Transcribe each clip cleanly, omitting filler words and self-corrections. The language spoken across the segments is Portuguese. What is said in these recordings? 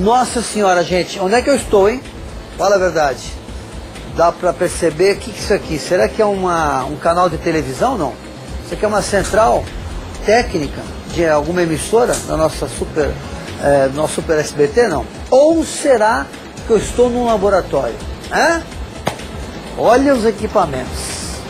Nossa senhora, gente, onde é que eu estou, hein? Fala a verdade. Dá pra perceber o que é isso aqui? Será que é um canal de televisão, não? Isso aqui é uma central técnica de alguma emissora da nossa nosso Super SBT, não? Ou será que eu estou num laboratório? Hã? Olha os equipamentos.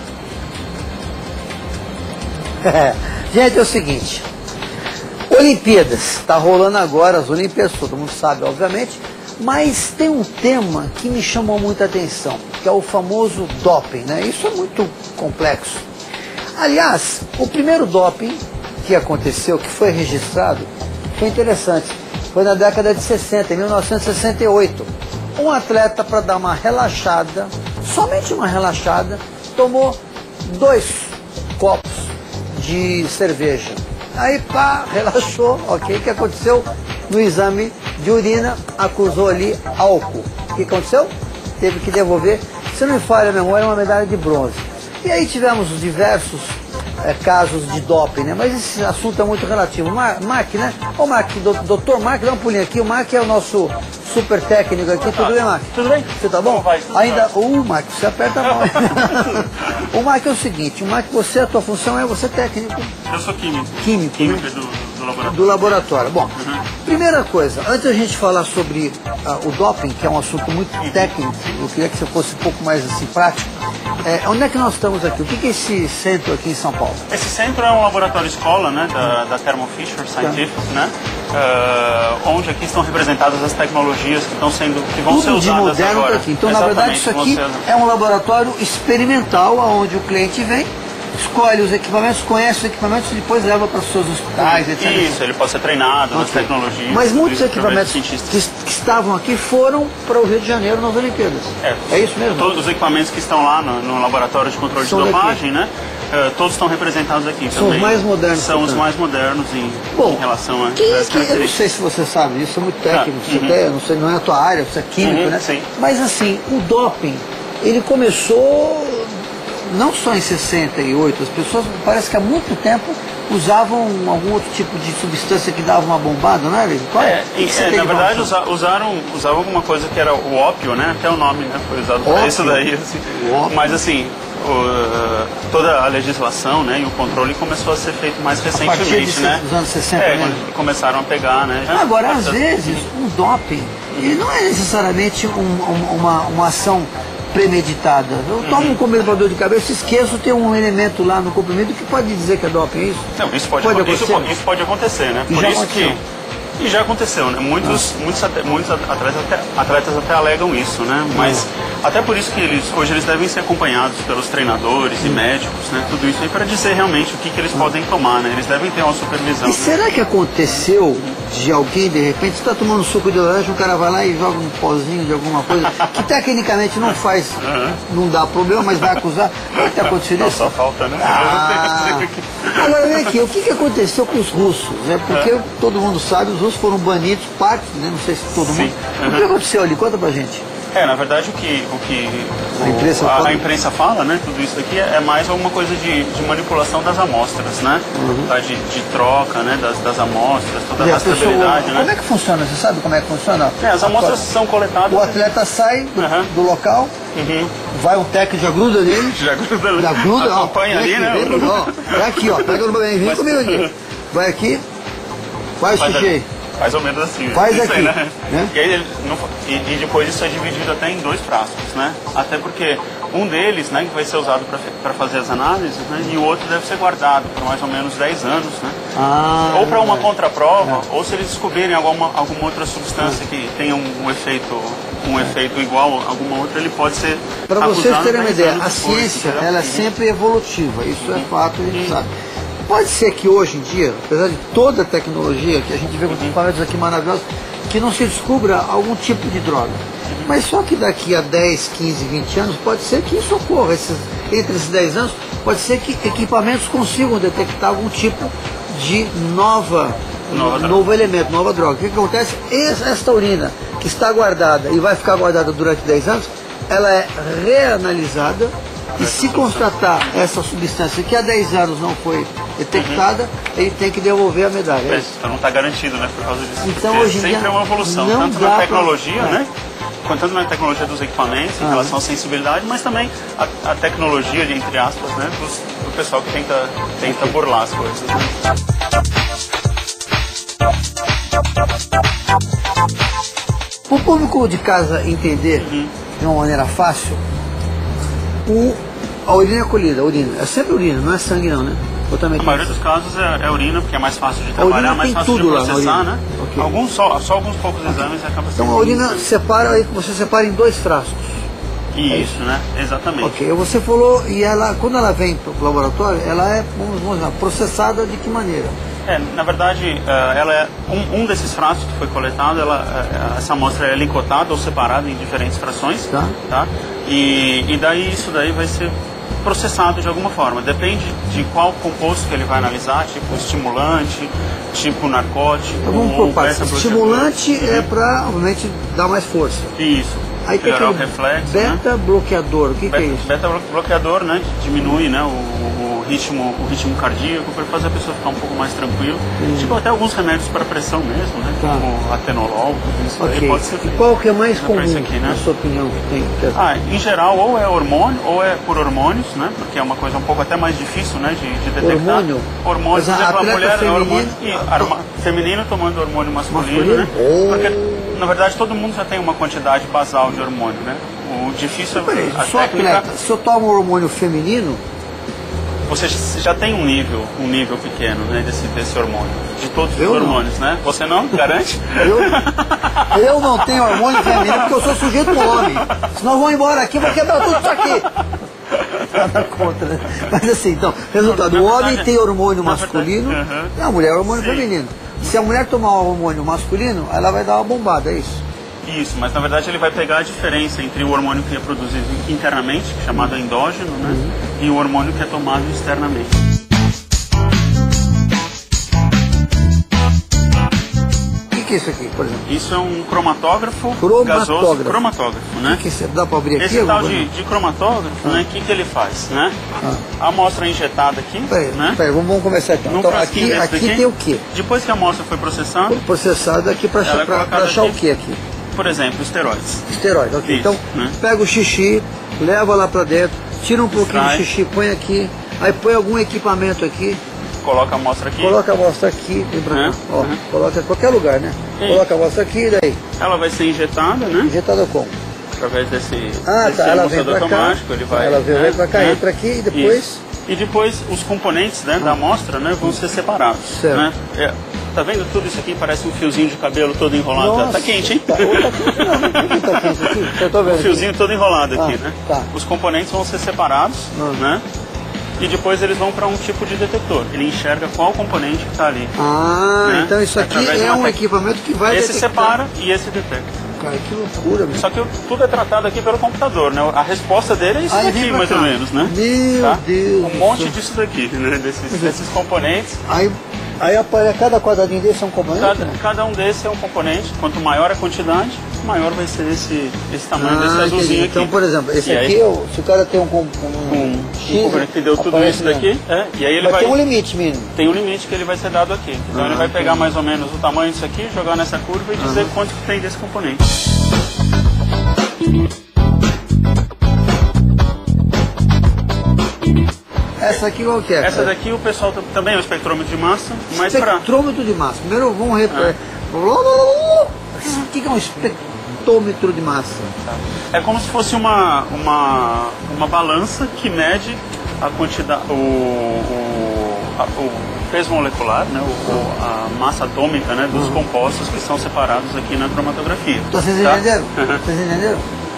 Gente, é o seguinte. Olimpíadas. Está rolando agora as Olimpíadas, todo mundo sabe, obviamente. Mas tem um tema que me chamou muita atenção, que é o famoso doping, né? Isso é muito complexo. Aliás, o primeiro doping que aconteceu, que foi registrado, foi interessante. Foi na década de 60, em 1968. Um atleta, para dar uma relaxada, somente uma relaxada, tomou 2 copos de cerveja. Aí, pá, relaxou, ok? O que aconteceu? No exame de urina, acusou ali álcool. O que aconteceu? Teve que devolver, se não me falha a memória, uma medalha de bronze. E aí tivemos diversos casos de doping, né? Mas esse assunto é muito relativo. Mark, né? Ô Mark, doutor Mark, dá um pulinho aqui. O Mark é o nosso super técnico aqui. Tudo bem, Mark? Tudo bem? Você tá bom? Vai, ainda, Mark, você aperta a mão. O Mark é o seguinte, o Mark, a tua função é você técnico. Eu sou químico. Químico, né? do laboratório. Do laboratório. Bom, primeira coisa, antes da gente falar sobre o doping, que é um assunto muito técnico, eu queria que você fosse um pouco mais assim, prático. Onde é que nós estamos aqui? O que é esse centro aqui em São Paulo? Esse centro é um laboratório escola, né, da Thermo Fisher Scientific, né, onde aqui estão representadas as tecnologias que vão ser usadas de moderno agora. Aqui. Então, na verdade, isso aqui é um laboratório experimental, onde o cliente vem, escolhe os equipamentos, conhece os equipamentos e depois leva para os seus hospitais, etc. Isso, ele pode ser treinado nas tecnologias. Mas muitos equipamentos que estavam aqui foram para o Rio de Janeiro nas Olimpíadas. É isso mesmo? Todos os equipamentos que estão lá no laboratório de controle de dopagem, né? Todos estão representados aqui. São os mais modernos. São os mais modernos em relação a... Eu não sei se você sabe, isso é muito técnico, não é a tua área, você é químico, né? Sim. Mas assim, o doping, ele começou não só em 68, as pessoas parece que há muito tempo usavam algum outro tipo de substância que dava uma bombada, não é? Na verdade usavam alguma coisa que era o ópio, né? Até o nome, né? Foi usado para isso daí. Assim. Mas assim, toda a legislação, né, e o controle começou a ser feito mais recentemente, né? Dos anos 60, quando começaram a pegar, né? Agora, às vezes, um doping, ele não é necessariamente uma ação premeditada. Eu tomo um comprimido para dor de cabeça, esqueço, tem um elemento lá no comprimido que pode dizer que é doping, é isso? Não, isso pode acontecer, né? Por isso que... E já aconteceu, né? Muitos atletas até alegam isso, né? Mas até por isso que hoje eles devem ser acompanhados pelos treinadores e médicos, né? Tudo isso aí para dizer realmente o que eles podem tomar, né? Eles devem ter uma supervisão. E será que aconteceu de alguém, de repente, está tomando suco de laranja, o cara vai lá e joga um pozinho de alguma coisa, que tecnicamente não faz, não dá problema, mas vai acusar? Pode ter acontecido isso? Só falta, né? Agora vem aqui, o que aconteceu com os russos? Porque todo mundo sabe, os russos foram banidos, parte, né? Não sei se todo mundo. O que aconteceu ali? Conta pra gente. Na verdade o que a imprensa fala, né? Tudo isso aqui é mais alguma coisa de manipulação das amostras, né? De troca, né? Das amostras, toda a rastreabilidade, né? Como é que funciona? Você sabe como é que funciona? As amostras são coletadas. O atleta sai do local, vai um técnico, já gruda nele. Já gruda, acompanha ali, né? É aqui, ó. Pega no bem, vem comigo aqui. Vai aqui, faz xixi. Mais ou menos assim. Faz aqui. Aí, né? E depois isso é dividido até em 2 frascos, né? Até porque um deles, né, que vai ser usado para fazer as análises, né, e o outro deve ser guardado por mais ou menos 10 anos, né? Ou para uma contraprova, ou se eles descobrirem alguma outra substância que tenha um efeito igual a alguma outra, ele pode ser para vocês terem uma ideia, a depois, ciência ela é sempre evolutiva, isso é fato, a gente sabe. Pode ser que hoje em dia, apesar de toda a tecnologia que a gente vê com equipamentos aqui maravilhosos, que não se descubra algum tipo de droga. Mas só que daqui a 10, 15, 20 anos, pode ser que isso ocorra. Entre esses 10 anos, pode ser que equipamentos consigam detectar algum tipo de novo elemento, nova droga. O que acontece? Esta urina que está guardada e vai ficar guardada durante 10 anos, ela é reanalisada E se constatar essa substância que há 10 anos não foi detectada, ele tem que devolver a medalha. Então não está garantido, né, por causa disso. Então hoje em dia sempre é uma evolução, tanto na tecnologia, né? Tanto na tecnologia dos equipamentos, em relação à sensibilidade, mas também a tecnologia, entre aspas, né, do pessoal que tenta burlar as coisas. Né? Para o público de casa entender de uma maneira fácil, a urina é colhida, a urina. É sempre urina, não é sangue não, né? Na maioria dos casos é urina, porque é mais fácil de trabalhar, mais fácil de processar, né? Okay. Só alguns poucos exames e acaba sendo. Então a urina você separa em 2 frascos. Isso, né? Exatamente. Ok, você falou, e quando ela vem para o laboratório, ela é, vamos lá, processada de que maneira? Na verdade, ela é um desses frascos que foi coletado, essa amostra é licotada ou separada em diferentes frações, tá? E daí isso daí vai ser processado de alguma forma. Depende de qual composto que ele vai analisar, tipo estimulante, tipo narcótico. Então vamos por partes. Estimulante é para, obviamente, dar mais força. Isso. Aí tem aquele reflexo, beta-bloqueador, o que é isso? Beta-bloqueador, né, diminui, né, o ritmo cardíaco para fazer a pessoa ficar um pouco mais tranquila. Tipo até alguns remédios para pressão mesmo, né, como atenolol, isso aí pode ser. E qual que é mais comum, aqui, né? na sua opinião, que tem? Em geral, ou é hormônio, ou é por hormônios, né, porque é uma coisa um pouco até mais difícil, né, de detectar. Hormônios, por exemplo, a mulher é hormônio feminino tomando hormônio masculino, né, porque na verdade todo mundo já tem uma quantidade basal de hormônio, né? O difícil é a técnica. Se eu tomo um hormônio feminino, você já tem um nível pequeno, né, desse hormônio, de todos os hormônios, né? Você não garante? Eu não tenho hormônio feminino porque eu sou sujeito homem. Senão eu vou embora aqui, vou quebrar tudo isso aqui. Nada contra, né? Mas assim, então, resultado, o homem tem hormônio masculino e a mulher hormônio feminino. Se a mulher tomar um hormônio masculino, ela vai dar uma bombada, é isso? Isso, mas na verdade ele vai pegar a diferença entre o hormônio que é produzido internamente, chamado endógeno, né, e o hormônio que é tomado externamente. O que é isso aqui, por exemplo? Isso é um cromatógrafo gasoso. Cromatógrafo, né? Que dá para abrir aqui? Esse tal de cromatógrafo, né? O que ele faz, né? A amostra é injetada aqui, né? Peraí, vamos começar então. Então aqui tem o quê? Depois que a amostra foi processada... Processada aqui para achar o quê aqui? Por exemplo, esteroides. Esteroides, ok. Isso, então, pega o xixi, leva lá para dentro, tira um pouquinho do xixi, põe aqui, aí põe algum equipamento aqui. Coloca a amostra aqui. Coloca a amostra aqui, vem pra cá. Ó, coloca em qualquer lugar, né? Coloca a amostra aqui e daí? Ela vai ser injetada, né? Injetada como? Através desse ela vem pra automático, cá, ele vai... Ela vem pra cá, entra aqui e depois... Isso. E depois os componentes, né, da amostra, né, vão ser separados. Certo. Né? Tá vendo tudo isso aqui? Parece um fiozinho de cabelo todo enrolado. Nossa, tá quente, hein? Tá quente aqui? Eu tô vendo. Um fiozinho todo enrolado aqui, né? Tá. Os componentes vão ser separados, né? E depois eles vão para um tipo de detector. Ele enxerga qual componente que está ali. Né? Então isso aqui é um equipamento que vai detectar. Esse separa e esse detecta. Cara, que loucura, meu. Só que tudo é tratado aqui pelo computador, né? A resposta dele é isso daqui, mais ou menos, né? Meu Deus. Um monte disso daqui, né? Desses componentes. Aí cada quadradinho desse é um componente? Cada um desses é um componente. Quanto maior a quantidade, maior vai ser esse tamanho desse azulzinho aqui. Então, por exemplo, esse aqui, se o cara tem um X, que deu tudo isso daqui, e aí ele vai... Tem um limite mínimo. Tem um limite que ele vai ser dado aqui. Então ele vai pegar mais ou menos o tamanho disso aqui, jogar nessa curva e dizer quanto que tem desse componente. Essa aqui qual que é? Essa daqui o pessoal também é um espectrômetro de massa, mas espectrômetro de massa. Primeiro vamos O que é um espectrômetro de massa? É como se fosse uma balança que mede a quantidade, o peso molecular, né, a massa atômica, né, dos compostos que são separados aqui na cromatografia. Vocês entenderam? Vocês entenderam?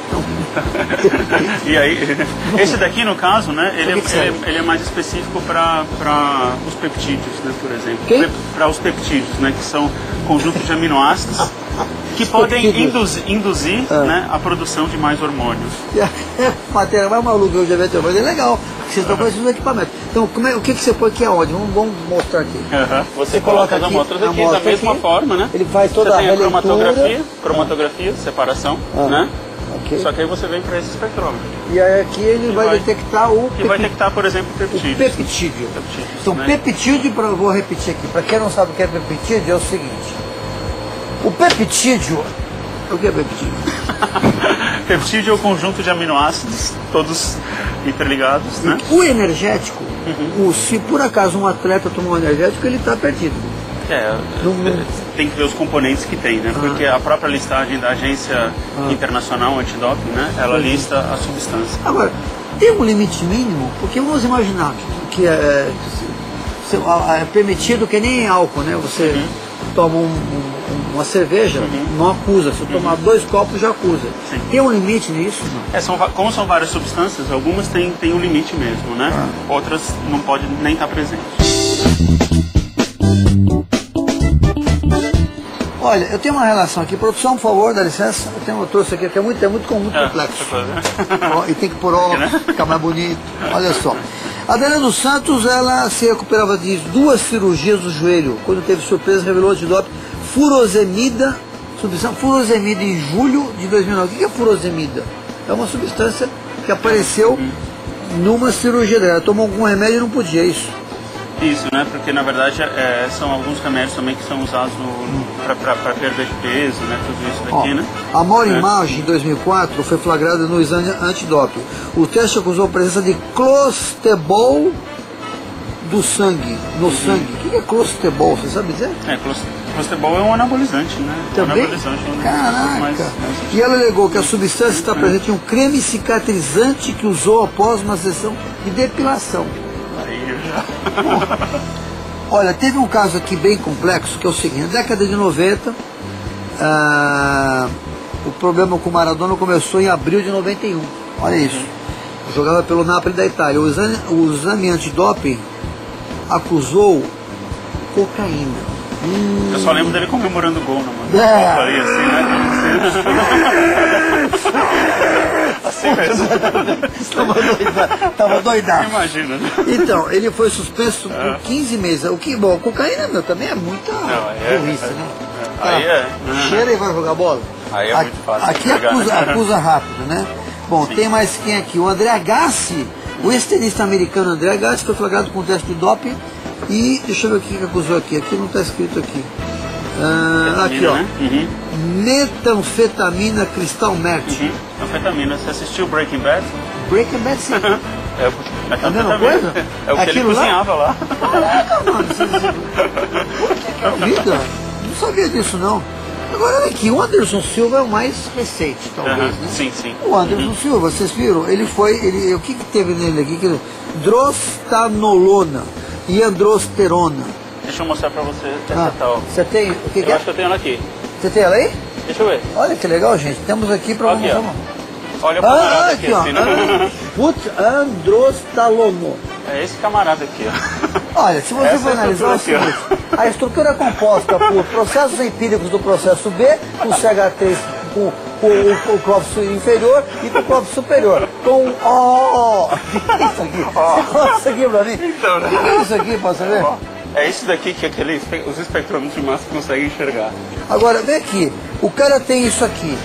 E aí, esse daqui no caso, né, ele é mais específico para os peptídeos, né, por exemplo. Para os peptídeos, né, que são conjuntos de aminoácidos que podem induzir né, a produção de mais hormônios. Matéria mais maluca que eu já vi até hoje, é legal. Vocês estão com esses equipamentos. Então, o que você põe aqui aonde? Vamos mostrar aqui. Você coloca as amostras aqui da mesma forma, né? Ele faz toda você tem a releitura. cromatografia, separação, né? Ok. Só que aí você vem para esse espectrômetro. E aí aqui ele vai detectar que vai detectar, por exemplo, peptídeos. Peptídeo. Então, né? Peptídeo, vou repetir aqui, para quem não sabe o que é peptídeo, é o seguinte. O peptídeo... O que é peptídeo? Peptídeo é o conjunto de aminoácidos, todos interligados, né? O energético, se por acaso um atleta tomar um energético, ele está perdido. Tem que ver os componentes que tem, né? Porque a própria listagem da Agência Internacional Antidoping, né? Ela lista a substância. Agora, tem um limite mínimo, porque vamos imaginar que é permitido que nem álcool, né? Você toma uma cerveja, não acusa. Se eu tomar 2 copos, já acusa. Sim. Tem um limite nisso? Não? Como são várias substâncias, algumas têm um limite mesmo, né? Outras não podem nem estar presentes. Olha, eu tenho uma relação aqui. Produção, por favor, dá licença. Eu trouxe aqui, que é muito complexo. E tem que pôr óculos, ficar mais bonito. Olha só. A Adriana dos Santos, ela se recuperava de 2 cirurgias do joelho. Quando teve surpresa, revelou antidoping furosemida, substância furosemida em julho de 2009. O que é furosemida? É uma substância que apareceu numa cirurgia dela. Ela tomou algum remédio e não podia, é isso? Isso, né? Porque na verdade são alguns remédios também que são usados para perda de peso, né? Tudo isso daqui, né? A Mauro Imagem, em 2004, foi flagrada no exame antidoping. O teste acusou a presença de clostebol no sangue. O que é clostebol? Você sabe dizer? Clostebol é um anabolizante, né? Também? Anabolizante, Caraca! E ela alegou que a substância está presente em um creme cicatrizante que usou após uma sessão de depilação. Olha, teve um caso aqui bem complexo, que é o seguinte: na década de 90, o problema com o Maradona começou em abril de 91. Olha isso. Jogava pelo Napoli da Itália. O exame antidoping acusou cocaína. Eu só lembro dele comemorando o gol, né? Falei assim, né? Assim mesmo. Tava doidado. Imagina. Então, ele foi suspenso por 15 meses. O que, bom, cocaína também é muita burrice, né? Cheira e vai jogar bola. Aí é muito fácil. Aqui acusa rápido, né? Bom, tem mais quem aqui? O André Agassi, o ex-tenista americano André Agassi, foi flagrado com teste de doping. E deixa eu ver o que acusou aqui. Aqui não está escrito aqui. Aqui, ó. Né? Metanfetamina cristal mert. Anfetamina. Você assistiu Breaking Bad? Breaking Bad, sim. É a mesma coisa? É o que ele cozinhava lá. Caraca, mano. Que é vida? Não sabia disso, não. Agora, olha aqui. O Anderson Silva é o mais recente, talvez, né? Sim. O Anderson Silva, vocês viram? O que teve nele aqui? Drostanolona e androsterona. Deixa eu mostrar pra você. Você tem? O que eu acho que eu tenho ela aqui. Você tem ela aí? Deixa eu ver. Olha que legal, gente. Temos aqui para mostrar. Olha o camarada aqui, ó. Assim, né? Androstalono. É esse camarada aqui, ó. Olha, se você for analisar o seguinte, a estrutura é composta por processos empíricos do processo B, com CH3, com o clóvis inferior e com o clóvis superior. Com isso aqui. Você conta isso aqui pra mim? Então, né? O que é isso aqui, posso ver? É isso daqui que os espectrômetros de massa conseguem enxergar. Agora, vem aqui. O cara tem isso aqui.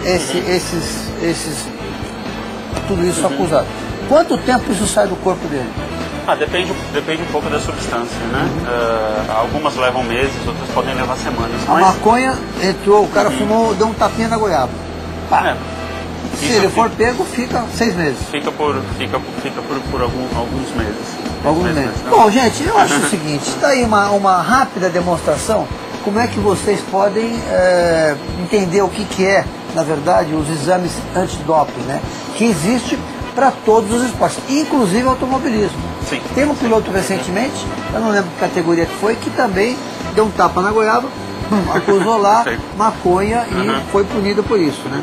Tudo isso acusado. Quanto tempo isso sai do corpo dele? Depende um pouco da substância, né? Algumas levam meses, outras podem levar semanas. A maconha entrou, o cara fumou, deu um tapinha na goiaba. Se ele for pego, fica 6 meses. Fica por alguns meses. Alguns meses. Bom, gente, eu acho o seguinte, está aí uma rápida demonstração como é que vocês podem entender o que é, na verdade, os exames antidoping, né? Que existe para todos os esportes, inclusive automobilismo. Sim. Tem um piloto recentemente, eu não lembro que categoria que foi, que também deu um tapa na goiaba, acusou lá maconha e foi punido por isso, né?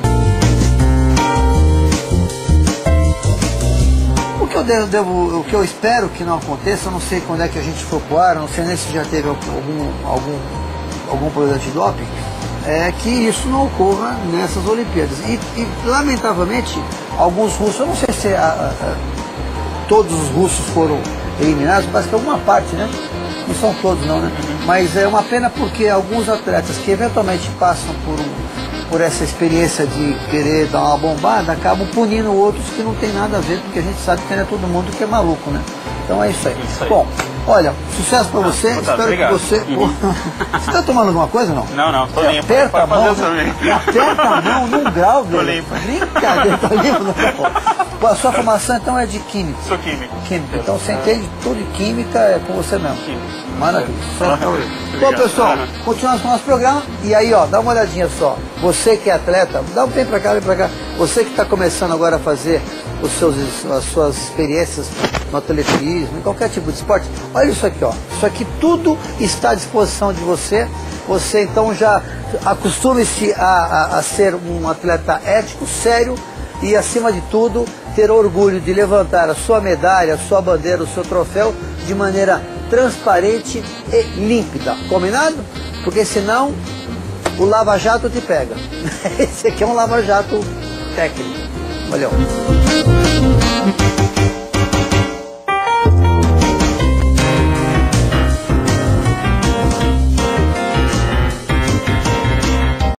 O que eu espero que não aconteça, eu não sei quando é que a gente for pro ar, não sei nem se já teve algum problema de doping, é que isso não ocorra nessas Olimpíadas. E lamentavelmente, alguns russos, eu não sei se todos os russos foram eliminados, parece que alguma parte, né? Não são todos não, né? Mas é uma pena porque alguns atletas que eventualmente passam por por essa experiência de querer dar uma bombada, acabam punindo outros que não tem nada a ver, porque a gente sabe que não é todo mundo que é maluco, né? Então é isso aí. Bom, olha, sucesso pra você, espero obrigado. que você... Você tá tomando alguma coisa ou não? Não, tô limpo. Aperta a mão, né? aperta a mão num grau, Tô limpo. Brincadeira, tá limpo? Pô, a sua formação então é de química? Sou químico. Química, então você entende tudo de química, é com você mesmo. Química. Maravilha. Bom, Obrigado. pessoal, continuamos com o nosso programa. E aí, ó, dá uma olhadinha só. Você que é atleta, vem pra cá, vem pra cá. Você que está começando agora a fazer as suas experiências no atletismo, em qualquer tipo de esporte, olha isso aqui, ó. Isso aqui tudo está à disposição de você. Você então já acostume-se a ser um atleta ético, sério e, acima de tudo, ter orgulho de levantar a sua medalha, a sua bandeira, o seu troféu de maneira transparente e límpida. Combinado? Porque senão o Lava Jato te pega. Esse aqui é um Lava Jato técnico. Valeu.